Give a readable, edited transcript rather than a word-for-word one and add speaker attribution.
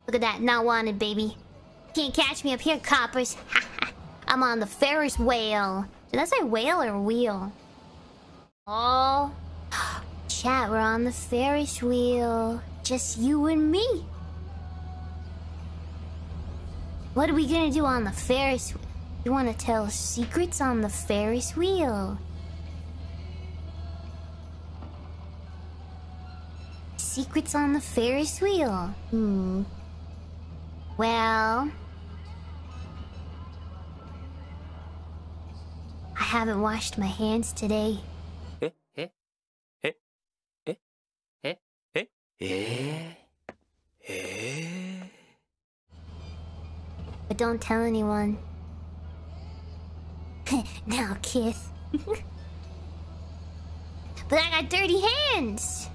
Speaker 1: Look at that, not wanted, baby. Can't catch me up here, coppers. I'm on the Ferris wheel. Did I say whale or wheel? Oh. Chat, we're on the Ferris wheel. Just you and me. What are we gonna do on the Ferris wheel? You wanna tell secrets on the Ferris wheel? Secrets on the Ferris wheel? Well... I haven't washed my hands today. But don't tell anyone. Now, Kith. But I got dirty hands!